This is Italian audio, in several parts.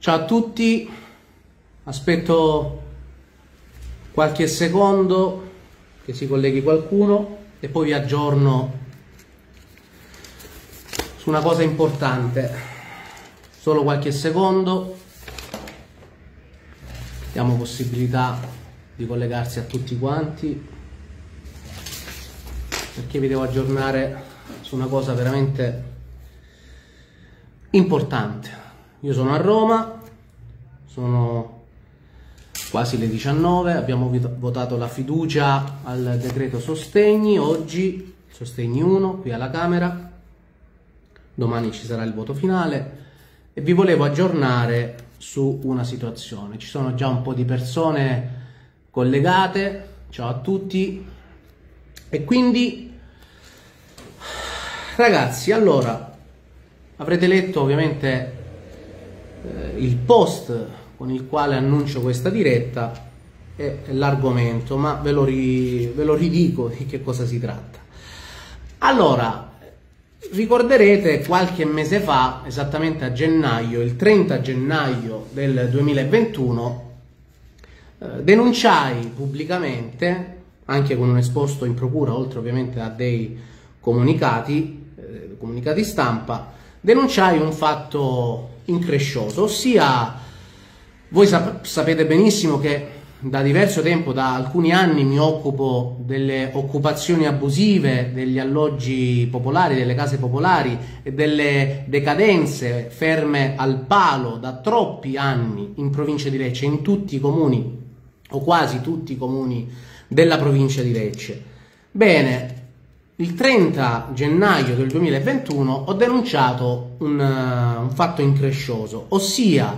Ciao a tutti, aspetto qualche secondo che si colleghi qualcuno e poi vi aggiorno su una cosa importante. Solo qualche secondo, diamo possibilità di collegarsi a tutti quanti, perché vi devo aggiornare su una cosa veramente importante. Io sono a Roma, sono quasi le 19, abbiamo votato la fiducia al decreto sostegni, oggi sostegni 1 qui alla Camera, domani ci sarà il voto finale e vi volevo aggiornare su una situazione. Ci sono già un po' di persone collegate, ciao a tutti, e quindi ragazzi, allora avrete letto ovviamente il post con il quale annuncio questa diretta e l'argomento, ma ve lo ridico di che cosa si tratta. Allora, ricorderete qualche mese fa, esattamente a gennaio, il 30 gennaio del 2021, denunciai pubblicamente, anche con un esposto in procura, oltre ovviamente a dei comunicati stampa, denunciai un fatto increscioso, ossia, voi sapete benissimo che da diverso tempo, da alcuni anni, mi occupo delle occupazioni abusive, degli alloggi popolari, delle case popolari e delle decadenze ferme al palo da troppi anni in provincia di Lecce, in tutti i comuni o quasi tutti i comuni della provincia di Lecce. Bene, il 30 gennaio del 2021 ho denunciato un fatto increscioso, ossia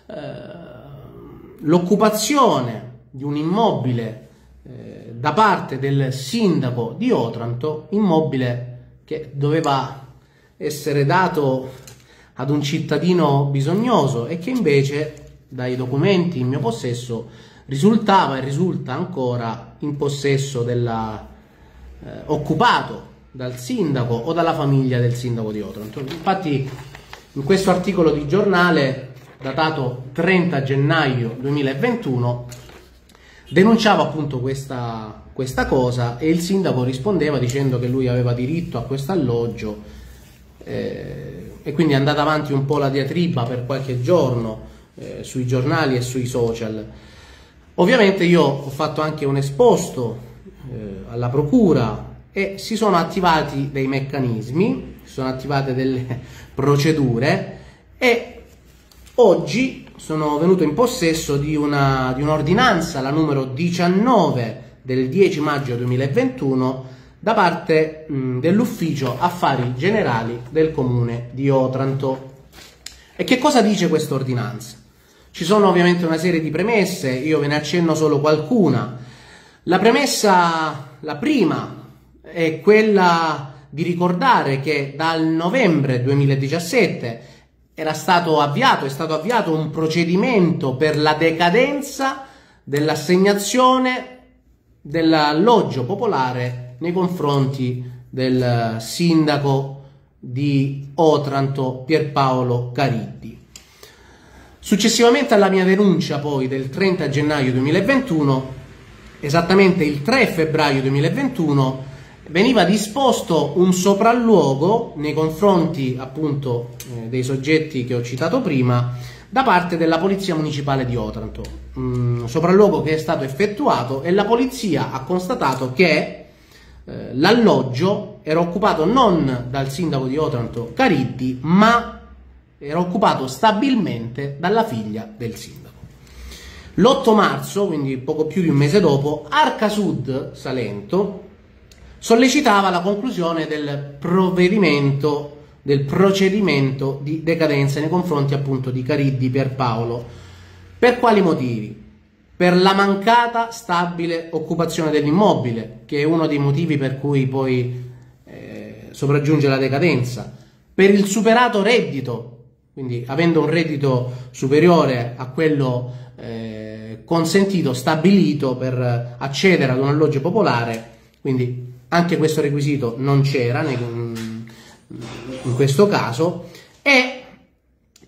l'occupazione di un immobile da parte del sindaco di Otranto, immobile che doveva essere dato ad un cittadino bisognoso e che invece dai documenti in mio possesso risultava e risulta ancora in possesso occupato dal sindaco o dalla famiglia del sindaco di Otranto. Infatti in questo articolo di giornale datato 30 gennaio 2021 denunciava appunto questa cosa e il sindaco rispondeva dicendo che lui aveva diritto a questo alloggio e quindi è andata avanti un po' la diatriba per qualche giorno sui giornali e sui social. Ovviamente io ho fatto anche un esposto alla procura e si sono attivati dei meccanismi, si sono attivate delle procedure e oggi sono venuto in possesso di un'ordinanza, la numero 19 del 10 maggio 2021, da parte dell'ufficio affari generali del comune di Otranto. E che cosa dice questa ordinanza? Ci sono ovviamente una serie di premesse, io ve ne accenno solo qualcuna. La premessa, la prima, è quella di ricordare che dal novembre 2017 è stato avviato un procedimento per la decadenza dell'assegnazione dell'alloggio popolare nei confronti del sindaco di Otranto Pierpaolo Cariddi. Successivamente alla mia denuncia poi del 30 gennaio 2021, esattamente il 3 febbraio 2021, veniva disposto un sopralluogo nei confronti appunto dei soggetti che ho citato prima da parte della Polizia Municipale di Otranto, un sopralluogo che è stato effettuato e la polizia ha constatato che l'alloggio era occupato non dal sindaco di Otranto Cariddi, ma era occupato stabilmente dalla figlia del sindaco. L'8 marzo, quindi poco più di un mese dopo, Arca Sud Salento sollecitava la conclusione del procedimento di decadenza nei confronti appunto di Cariddi Pierpaolo. Per quali motivi? Per la mancata stabile occupazione dell'immobile, che è uno dei motivi per cui poi sopraggiunge la decadenza, per il superato reddito, quindi avendo un reddito superiore a quello consentito, stabilito per accedere ad un alloggio popolare, quindi anche questo requisito non c'era in questo caso, e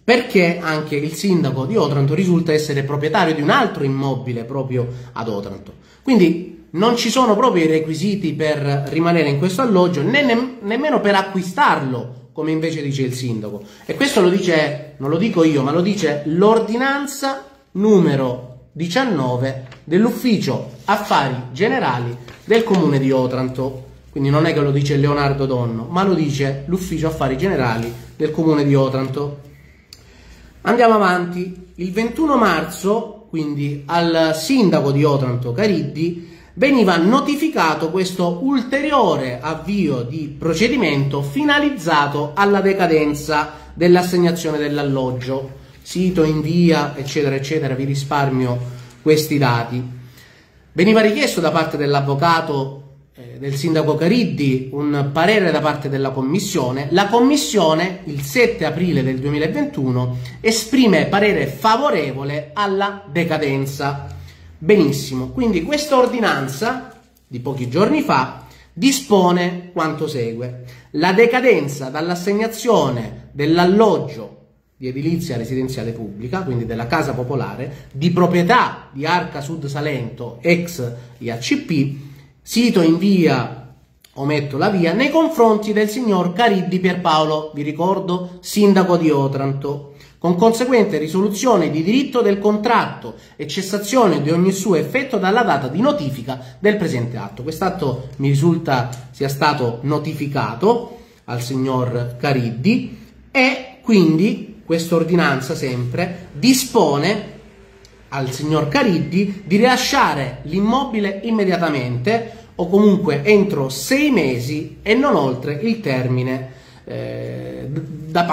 perché anche il sindaco di Otranto risulta essere proprietario di un altro immobile proprio ad Otranto. Quindi non ci sono proprio i requisiti per rimanere in questo alloggio, nemmeno per acquistarlo, come invece dice il sindaco. E questo lo dice, non lo dico io, ma lo dice l'ordinanza numero 19 dell'Ufficio Affari Generali del Comune di Otranto. Quindi non è che lo dice Leonardo Donno, ma lo dice l'Ufficio Affari Generali del Comune di Otranto. Andiamo avanti. Il 21 marzo, quindi al sindaco di Otranto Cariddi, veniva notificato questo ulteriore avvio di procedimento finalizzato alla decadenza dell'assegnazione dell'alloggio, sito, in via, eccetera, eccetera. Vi risparmio questi dati. Veniva richiesto da parte dell'avvocato del sindaco Cariddi un parere da parte della commissione. La commissione il 7 aprile del 2021 esprime parere favorevole alla decadenza. Benissimo, quindi questa ordinanza di pochi giorni fa dispone quanto segue: la decadenza dall'assegnazione dell'alloggio di edilizia residenziale pubblica, quindi della casa popolare, di proprietà di Arca Sud Salento, ex IACP, sito in via, ometto la via, nei confronti del signor Cariddi Pierpaolo, vi ricordo, sindaco di Otranto, con conseguente risoluzione di diritto del contratto e cessazione di ogni suo effetto dalla data di notifica del presente atto. Quest'atto mi risulta sia stato notificato al signor Cariddi e quindi questa ordinanza sempre dispone al signor Cariddi di rilasciare l'immobile immediatamente o comunque entro 6 mesi e non oltre il termine da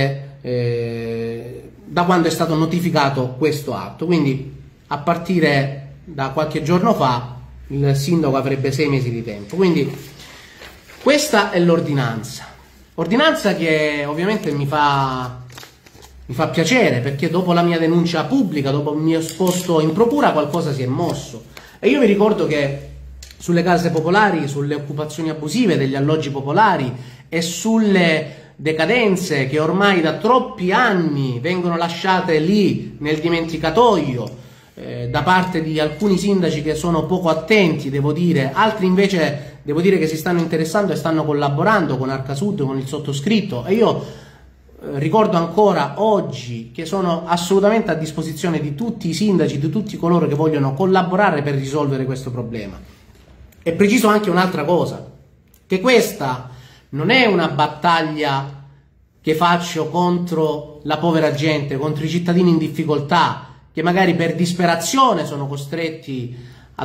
quando è stato notificato questo atto. Quindi a partire da qualche giorno fa il sindaco avrebbe 6 mesi di tempo. Quindi questa è l'ordinanza che ovviamente mi fa piacere, perché dopo la mia denuncia pubblica, dopo il mio esposto in procura, qualcosa si è mosso. E io vi ricordo che sulle case popolari, sulle occupazioni abusive degli alloggi popolari e sulle decadenze che ormai da troppi anni vengono lasciate lì nel dimenticatoio da parte di alcuni sindaci che sono poco attenti, devo dire, altri invece devo dire che si stanno interessando e stanno collaborando con Arca Sud, con il sottoscritto, e io ricordo ancora oggi che sono assolutamente a disposizione di tutti i sindaci, di tutti coloro che vogliono collaborare per risolvere questo problema. E preciso anche un'altra cosa, che questa non è una battaglia che faccio contro la povera gente, contro i cittadini in difficoltà, che magari per disperazione sono costretti ad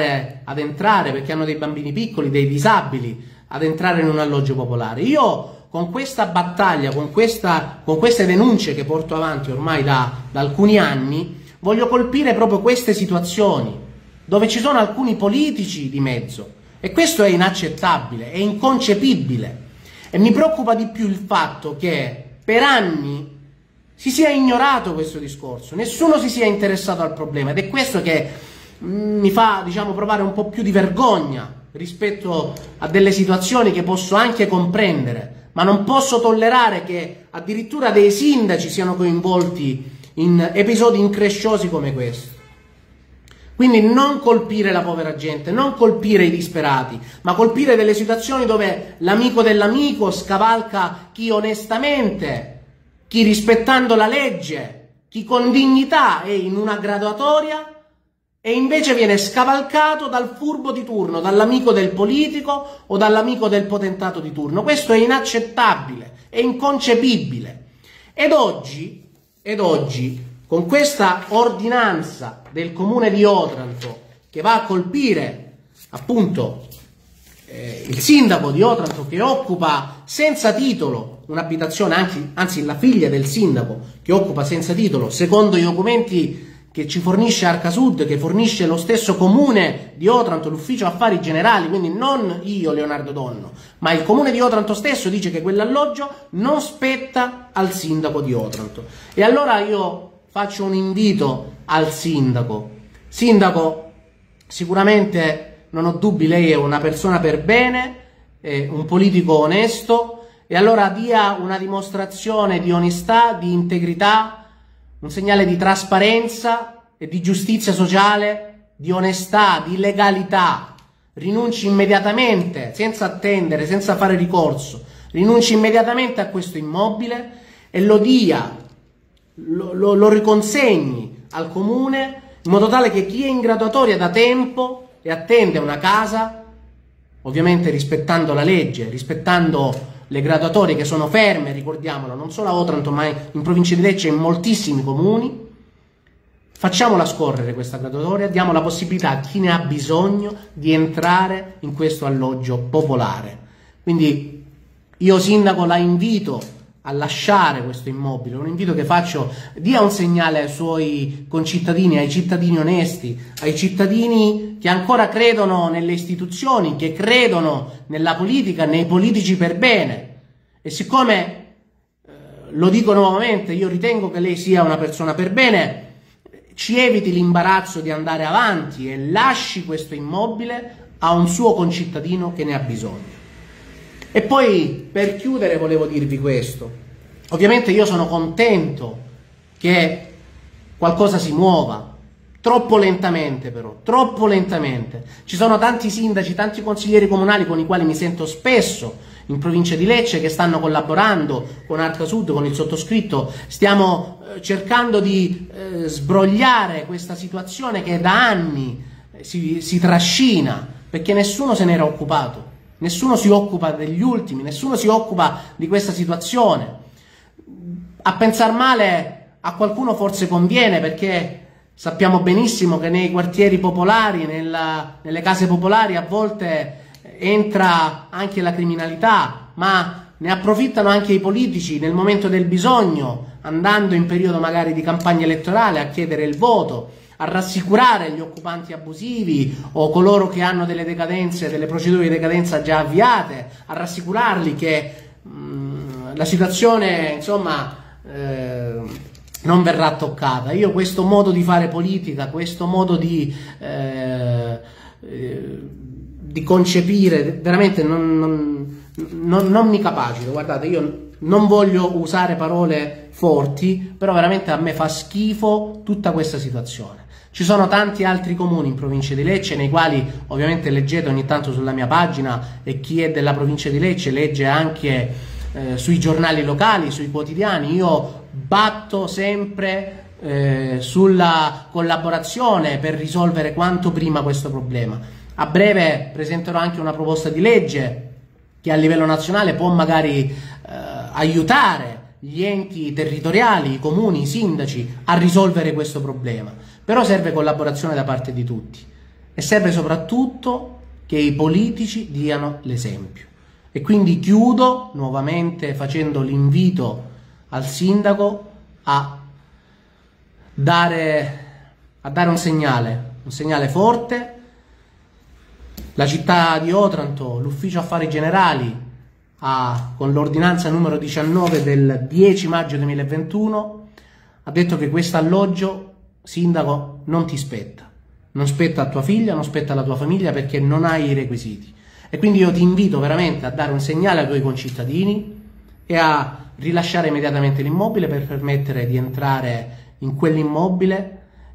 entrare perché hanno dei bambini piccoli, dei disabili, ad entrare in un alloggio popolare. Io con questa battaglia, con queste denunce che porto avanti ormai da alcuni anni, voglio colpire proprio queste situazioni dove ci sono alcuni politici di mezzo, e questo è inaccettabile, è inconcepibile, e mi preoccupa di più il fatto che per anni si sia ignorato questo discorso, nessuno si sia interessato al problema, ed è questo che mi fa, diciamo, provare un po' più di vergogna rispetto a delle situazioni che posso anche comprendere, ma non posso tollerare che addirittura dei sindaci siano coinvolti in episodi incresciosi come questo. Quindi non colpire la povera gente, non colpire i disperati, ma colpire delle situazioni dove l'amico dell'amico scavalca chi onestamente, chi rispettando la legge, chi con dignità è in una graduatoria, e invece viene scavalcato dal furbo di turno, dall'amico del politico o dall'amico del potentato di turno. Questo è inaccettabile, è inconcepibile. Ed oggi, con questa ordinanza del Comune di Otranto, che va a colpire appunto il sindaco di Otranto, che occupa senza titolo un'abitazione, anzi la figlia del sindaco che occupa senza titolo, secondo i documenti che ci fornisce Arca Sud, che fornisce lo stesso Comune di Otranto, l'Ufficio Affari Generali, quindi non io, Leonardo Donno, ma il Comune di Otranto stesso dice che quell'alloggio non spetta al sindaco di Otranto. E allora io faccio un invito al sindaco. Sindaco, sicuramente non ho dubbi, lei è una persona per bene, è un politico onesto, E allora dia una dimostrazione di onestà, di integrità, un segnale di trasparenza e di giustizia sociale, di onestà, di legalità. Rinunci immediatamente, senza attendere, senza fare ricorso, rinunci immediatamente a questo immobile e lo dia, lo riconsegni al comune, in modo tale che chi è in graduatoria da tempo e attende una casa, ovviamente rispettando la legge, rispettando le graduatorie che sono ferme, ricordiamolo, non solo a Otranto ma in provincia di Lecce e in moltissimi comuni, facciamola scorrere questa graduatoria, diamo la possibilità a chi ne ha bisogno di entrare in questo alloggio popolare. Quindi io sindaco la invito a lasciare questo immobile, un invito che faccio, dia un segnale ai suoi concittadini, ai cittadini onesti, ai cittadini che ancora credono nelle istituzioni, che credono nella politica, nei politici per bene. E siccome, lo dico nuovamente, io ritengo che lei sia una persona per bene, ci eviti l'imbarazzo di andare avanti e lasci questo immobile a un suo concittadino che ne ha bisogno. E poi, per chiudere, volevo dirvi questo. Ovviamente io sono contento che qualcosa si muova, troppo lentamente però, troppo lentamente. Ci sono tanti sindaci, tanti consiglieri comunali con i quali mi sento spesso in provincia di Lecce che stanno collaborando con Arca Sud, con il sottoscritto. Stiamo cercando di sbrogliare questa situazione che da anni si trascina, perché nessuno se n'era occupato. Nessuno si occupa degli ultimi, nessuno si occupa di questa situazione. A pensar male a qualcuno forse conviene, perché sappiamo benissimo che nei quartieri popolari, nelle case popolari a volte entra anche la criminalità, ma ne approfittano anche i politici nel momento del bisogno, andando in periodo magari di campagna elettorale a chiedere il voto, a rassicurare gli occupanti abusivi o coloro che hanno delle decadenze, delle procedure di decadenza già avviate, a rassicurarli che la situazione, insomma, non verrà toccata. Io questo modo di fare politica, questo modo di concepire, veramente non mi capacito. Guardate, io non voglio usare parole forti, però veramente a me fa schifo tutta questa situazione. Ci sono tanti altri comuni in provincia di Lecce, nei quali ovviamente leggete ogni tanto sulla mia pagina, e chi è della provincia di Lecce legge anche sui giornali locali, sui quotidiani. Io batto sempre sulla collaborazione per risolvere quanto prima questo problema. A breve presenterò anche una proposta di legge che a livello nazionale può magari aiutare gli enti territoriali, i comuni, i sindaci a risolvere questo problema. Però serve collaborazione da parte di tutti e serve soprattutto che i politici diano l'esempio. E quindi chiudo nuovamente facendo l'invito al sindaco a dare un segnale forte. La città di Otranto, l'ufficio affari generali, con l'ordinanza numero 19 del 10 maggio 2021 ha detto che questo alloggio, sindaco, non ti spetta, non spetta a tua figlia, non spetta alla tua famiglia, perché non hai i requisiti. E quindi io ti invito veramente a dare un segnale ai tuoi concittadini e a rilasciare immediatamente l'immobile per permettere di entrare in quell'immobile,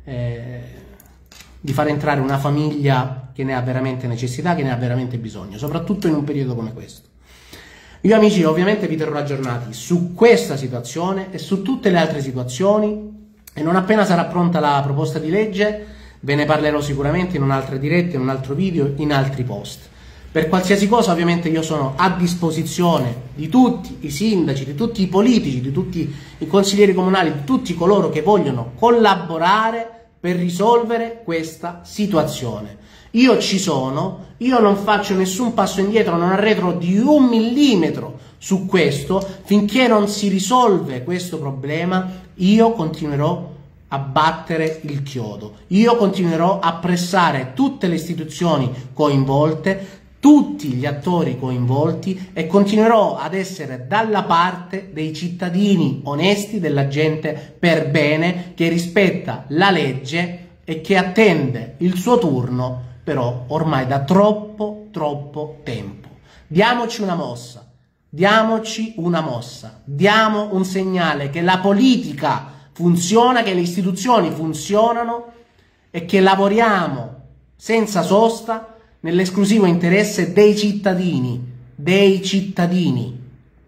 di far entrare una famiglia che ne ha veramente necessità, che ne ha veramente bisogno, soprattutto in un periodo come questo. Io, amici, ovviamente vi terrò aggiornati su questa situazione e su tutte le altre situazioni, e non appena sarà pronta la proposta di legge ve ne parlerò sicuramente in un'altra diretta, in un altro video, in altri post. Per qualsiasi cosa ovviamente io sono a disposizione di tutti i sindaci, di tutti i politici, di tutti i consiglieri comunali, di tutti coloro che vogliono collaborare per risolvere questa situazione. Io ci sono, io non faccio nessun passo indietro, non arretro di 1 millimetro su questo. Finché non si risolve questo problema, io continuerò a battere il chiodo, io continuerò a pressare tutte le istituzioni coinvolte, tutti gli attori coinvolti, e continuerò ad essere dalla parte dei cittadini onesti, della gente per bene, che rispetta la legge e che attende il suo turno, però ormai da troppo tempo. Diamoci una mossa, diamoci una mossa, diamo un segnale che la politica funziona, che le istituzioni funzionano e che lavoriamo senza sosta nell'esclusivo interesse dei cittadini, dei cittadini.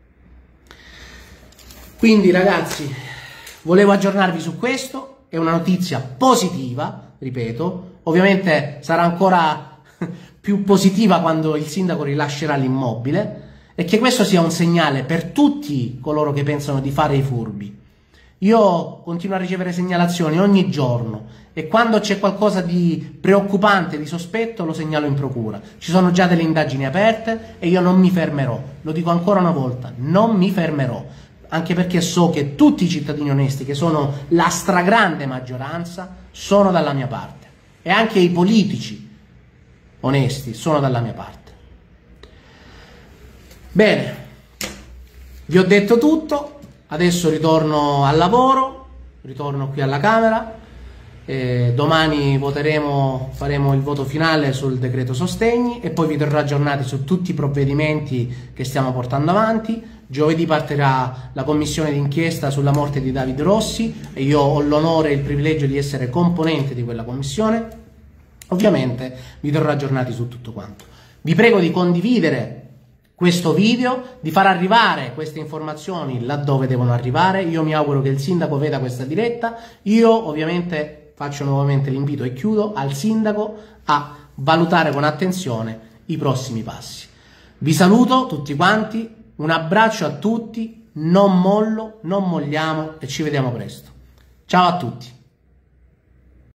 Quindi ragazzi, volevo aggiornarvi su questo, è una notizia positiva, ripeto, ovviamente sarà ancora più positiva quando il sindaco rilascerà l'immobile, e che questo sia un segnale per tutti coloro che pensano di fare i furbi. Io continuo a ricevere segnalazioni ogni giorno e quando c'è qualcosa di preoccupante, di sospetto, lo segnalo in procura. Ci sono già delle indagini aperte e io non mi fermerò, lo dico ancora una volta, non mi fermerò, anche perché so che tutti i cittadini onesti, che sono la stragrande maggioranza, sono dalla mia parte, e anche i politici onesti sono dalla mia parte. Bene, vi ho detto tutto. Adesso ritorno al lavoro, ritorno qui alla Camera, domani faremo il voto finale sul decreto sostegni e poi vi terrò aggiornati su tutti i provvedimenti che stiamo portando avanti. Giovedì partirà la commissione d'inchiesta sulla morte di David Rossi e io ho l'onore e il privilegio di essere componente di quella commissione. Ovviamente vi terrò aggiornati su tutto quanto. Vi prego di condividere questo video, di far arrivare queste informazioni laddove devono arrivare. Io mi auguro che il sindaco veda questa diretta. Io ovviamente faccio nuovamente l'invito e chiudo al sindaco a valutare con attenzione i prossimi passi. Vi saluto tutti quanti, un abbraccio a tutti, non mollo, non molliamo e ci vediamo presto. Ciao a tutti.